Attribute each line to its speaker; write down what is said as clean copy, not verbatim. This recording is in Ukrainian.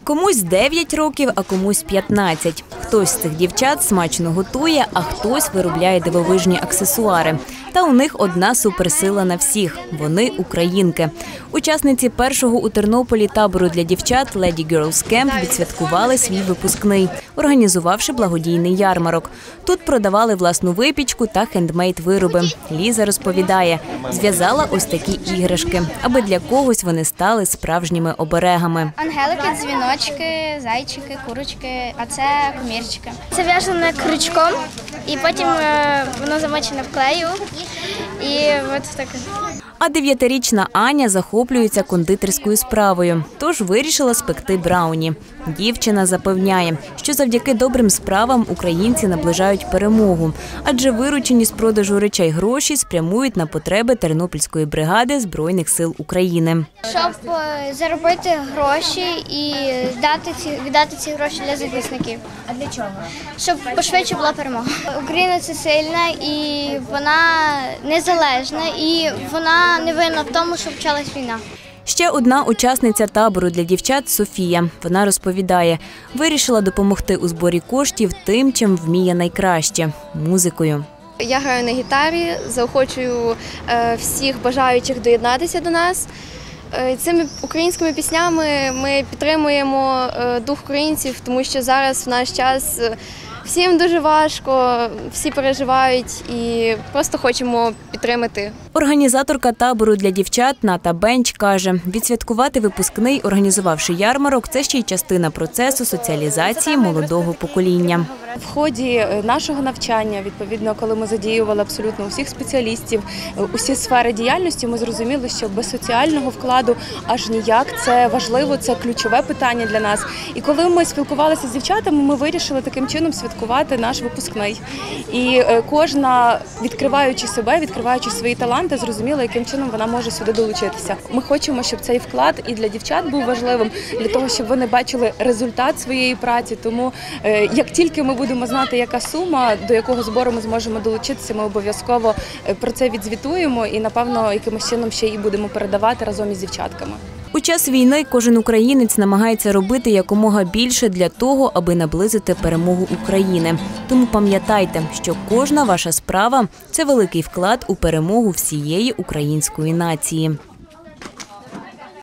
Speaker 1: Комусь 9 років, а комусь 15. Хтось з цих дівчат смачно готує, а хтось виробляє дивовижні аксесуари. Та у них одна суперсила на всіх – вони українки. Учасниці першого у Тернополі табору для дівчат Lady Girls Camp відсвяткували свій випускний, організувавши благодійний ярмарок. Тут продавали власну випічку та хендмейд-вироби. Ліза розповідає, зв'язала ось такі іграшки, аби для когось вони стали справжніми оберегами.
Speaker 2: Ангелики, дзвіночки, зайчики, курочки, а це комірчики. Це в'яжено крючком, і потім воно замочене в клею. І от так.
Speaker 1: А 9-річна Аня захоплюється кондитерською справою, тож вирішила спекти брауні. Дівчина запевняє, що завдяки добрим справам українці наближають перемогу, адже виручені з продажу речей гроші спрямують на потреби Тернопільської бригади Збройних сил України.
Speaker 2: Щоб заробити гроші і віддати ці гроші для захисників. А для чого? Щоб пошвидше була перемога. Україна – це сильна і вона незалежна, і вона не винна в тому, що почалась війна.
Speaker 1: Ще одна учасниця табору для дівчат – Софія. Вона розповідає, вирішила допомогти у зборі коштів тим, чим вміє найкраще – музикою.
Speaker 3: Я граю на гітарі, заохочую всіх бажаючих доєднатися до нас. Цими українськими піснями ми підтримуємо дух українців, тому що зараз в наш час всім дуже важко, всі переживають і просто хочемо підтримати.
Speaker 1: Організаторка табору для дівчат Ната Бенч каже, відсвяткувати випускний, організувавши ярмарок, це ще й частина процесу соціалізації молодого покоління.
Speaker 4: В ході нашого навчання, відповідно, коли ми задіювали абсолютно усіх спеціалістів, усі сфери діяльності, ми зрозуміли, що без соціального вкладу аж ніяк. Це важливо, це ключове питання для нас. І коли ми спілкувалися з дівчатами, ми вирішили таким чином святкувати наш випускний. І кожна, відкриваючи себе, відкриваючи свої таланти, зрозуміла, яким чином вона може сюди долучитися. Ми хочемо, щоб цей вклад і для дівчат був важливим, для того, щоб вони бачили результат своєї праці. Тому як тільки ми будемо знати, яка сума, до якого збору ми зможемо долучитися, ми обов'язково про це відзвітуємо і, напевно, якимось чином ще й будемо передавати разом із дівчатками.
Speaker 1: У час війни кожен українець намагається робити якомога більше для того, аби наблизити перемогу України. Тому пам'ятайте, що кожна ваша справа – це великий вклад у перемогу всієї української нації.